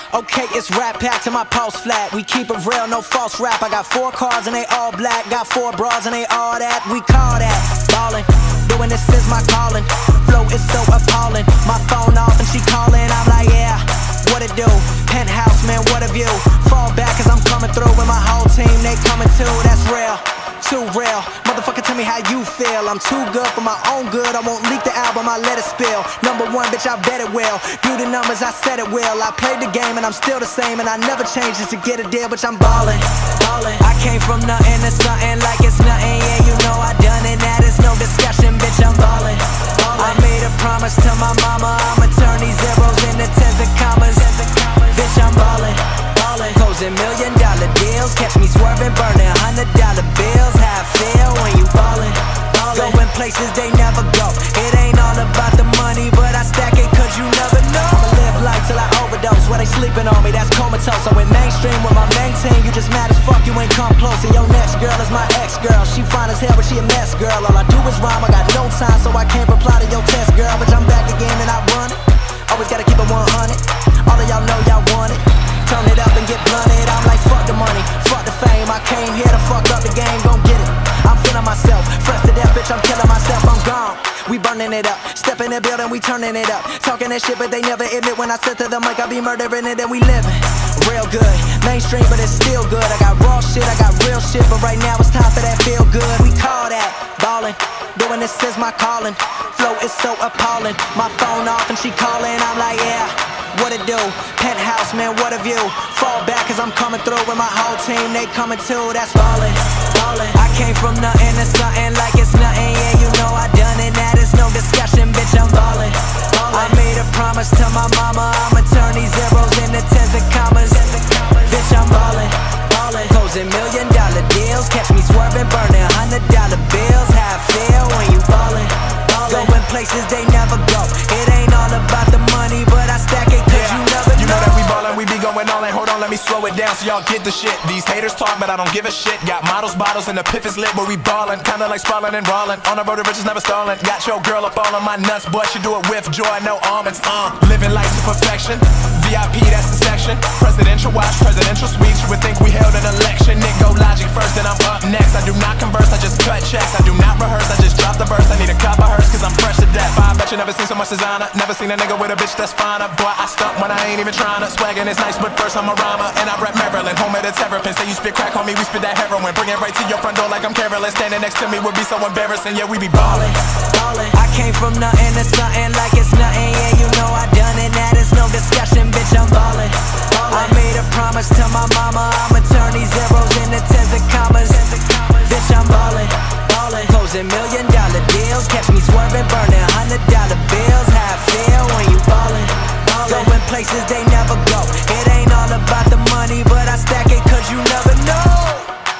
Okay, it's Rat Pack to my pulse flat. We keep it real, no false rap. I got 4 cars and they all black. Got 4 bras and they all that. We call that ballin'. Doing this is my calling. Flow is so appalling. My phone off and she calling. I'm like, yeah, what it do? Penthouse, man, what a view. Fall back cause I'm coming through with my whole team. They coming too, that's real. Too real, motherfucker, tell me how you feel. I'm too good for my own good. I won't leak the album, I let it spill. #1, bitch, I bet it will. Do the numbers, I said it will. I played the game and I'm still the same, and I never changed just to get a deal, bitch, I'm ballin', ballin'. I came from nothing to something like it's nothing. Yeah, you know I done it, that is no discussion, bitch, I'm ballin', ballin'. I made a promise to my mama, I'ma turn these zeros into tens of commas. Bitch, I'm ballin', ballin'. Closing $1 million deals, catch me swerving, burning $100 bills. How I feel when you ballin', ballin'. Going places they never go. It ain't all about the money, but I stack it cause you never know. I'ma live life till I overdose. While they sleeping on me, that's comatose. I went mainstream with my main team. You just mad as fuck, you ain't come close. And your next girl is my ex-girl. She fine as hell, but she a mess, girl. All I do is rhyme, I got no time, so I can't reply to your test, girl. But I'm back again and I run it. Always gotta keep it 100. All of y'all know y'all want it. Turn it up and get blunted. I'm like, fuck the money, fuck the fame. I came here to fuck up the game, gon' get it. I'm feeling myself, fresh to death, bitch, I'm killing myself, I'm gone. We burning it up, step in the building, we turning it up. Talking that shit, but they never admit when I sit to the mic, I be murdering it and we living real good. Mainstream, but it's still good. I got raw shit, I got real shit, but right now it's time for that feel good. We call that ballin', doing this is my calling. Flow is so appalling, my phone off and she calling. I'm like, yeah, what it do? Penthouse, man, what a view. Fall back cause I'm coming through with my whole team. They coming too, that's ballin', ballin'. I came from nothing to something like it's nothing. Yeah, you know I done it, that is no discussion, bitch, I'm ballin', ballin'. I made a promise to my mama, I'ma turn these zeros into tens of commas. Bitch, I'm ballin', ballin'. Closing $1 million deals, catch me swerving, burning $100 bills. How I feel when you ballin', ballin'. Going places they never go. It ain't all about the money, but I stack it cause you never know. You know that we ballin', we be going all in. Hold on, let me slow it down so y'all get the shit. These haters talk, but I don't give a shit. Got models, bottles, and the piff is lit where we ballin'. Kinda like sprawling and brawling. On the road to riches, never stallin'. Got your girl up all on my nuts, but she do it with joy, no almonds. Living life to perfection. VIP, that's the section. Presidential watch, presidential suites. You would think we held an election. Nick go logic first, then I'm up next. I do not converse, I just cut checks. I do not rehearse, I just drop the verse. I need a cup of hers cause I'm fresh to death. I bet you never seen so much designer. Never seen a nigga with a bitch that's finer. Boy, I stunt when I ain't even tryna. Swaggin' is nice, but first I'm a rhymer. And I rap Maryland, home of the terrapin. Say you spit crack on me, we spit that heroin. Bring it right to your front door like I'm careless. Standing next to me would be so embarrassing. Yeah, we be ballin', ballin'. I came from nothing to something like it's nothing. Yeah, you know I done it, that is no discussion, bitch, I'm ballin', ballin'. I made a promise to my mama, I'ma turn these zeros into tens of commas. Bitch, I'm ballin', ballin'. Closing $1 million deals, catch me swerving, burning $100 bills. How I feel when you ballin', ballin'. Going places they never go. It ain't all about the money, but I stack it cause you never know.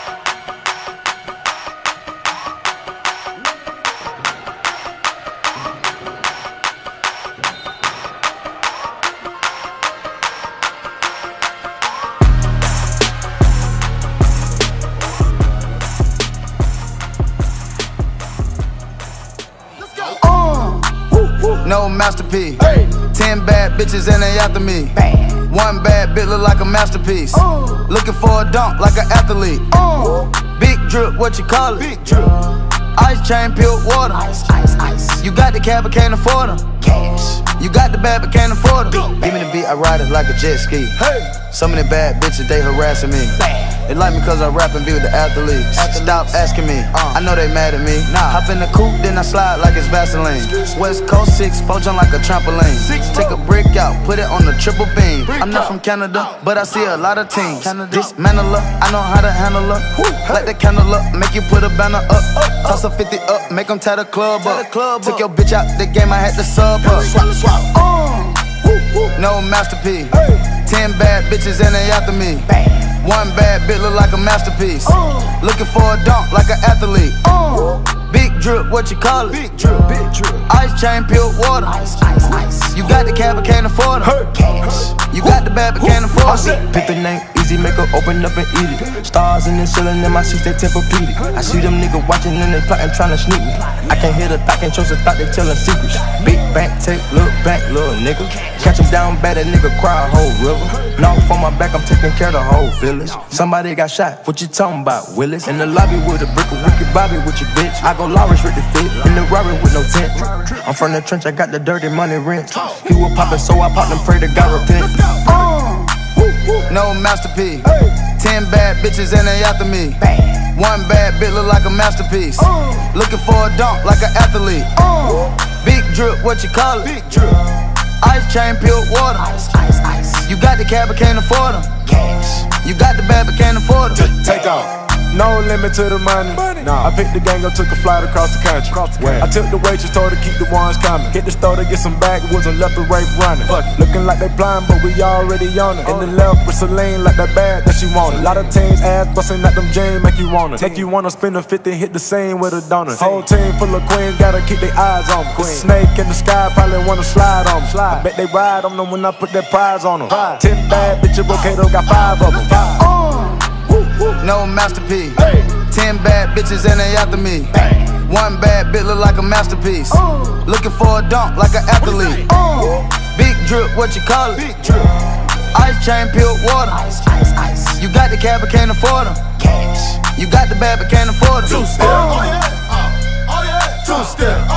No masterpiece. 10 bad bitches and they after me. One bad bitch look like a masterpiece. Looking for a dunk like an athlete. Big drip, what you call it? Big drip. Ice chain, pure water. Ice. You got the cab but can't afford them. Cash. You got the bad but can't afford them. Give me the beat, I ride it like a jet ski. Some of the bad bitches, they harassing me. They like me cause I rap and be with the athletes. Stop asking me, I know they mad at me. Hop in the coupe, then I slide like it's Vaseline. West Coast 6, jump like a trampoline. Take a brick out, put it on the triple beam. I'm not from Canada, but I see a lot of teams. Dismantle her, I know how to handle her. Light the candle up, make you put a banner up. Toss a 50 up, make them tie the club up. Took your bitch out the game, I had to sub up. No masterpiece. 10 bad bitches and they after me. One bad bitch look like a masterpiece. Looking for a dunk like an athlete. Big drip, what you call it? Big drip. Ice chain, pure water. Ice. You got the cab but can't afford them. Cash. You got the bad but can't afford it. Pick the name, easy easy, make her open up and eat it. Stars in the ceiling in my seats, they Tempur-Pedic. I see them niggas watching and they plotting, trying to sneak me. I can't hear the thought, can't trust the thought, they telling secrets. Big bank, take, look back, little nigga. Catch him down bad, that nigga cry a whole river. Knock on my back, I'm taking care of the whole village. Somebody got shot, what you talking about, Willis? In the lobby with a brick, a Ricky Bobby with your bitch. I go Lawrence with the fit, in the Rari with no tent. I'm from the trench, I got the dirty money rent. He was poppin', so I popped and pray to God repent. No masterpiece. 10 bad bitches and they after me. One bad bitch look like a masterpiece. Looking for a dunk like an athlete. Big drip, what you call it? Big drip. Ice chain, pure water. Ice. You got the cab, but can't afford them. Cash. You got the bad, but can't afford them. Take off. No limit to the money. Nah. I picked the gang up, took a flight across the country. I took the waitress, told her keep the ones coming. Hit the store to get some backwoods and left the rape running. Looking like they blind, but we already on it. In the left with Celine, like that bag that she wanted. A lot of teams ass busting at them jeans, make you wanna. Make you wanna spend a 50, hit the scene with a donut. Whole team full of queens, gotta keep their eyes on me. Snake in the sky, probably wanna slide on me. I bet they ride on them when I put that prize on them. 10 bad bitches, Bocato got 5 of them. No masterpiece. 10 bad bitches and they after me. One bad bitch look like a masterpiece. Looking for a dunk like an athlete. Big drip, what you call it? Big drip. Ice chain, pure water. Ice. You got the cab, but can't afford them. Cash. You got the bad, but can't afford them. 2-step. Oh yeah. 2-step.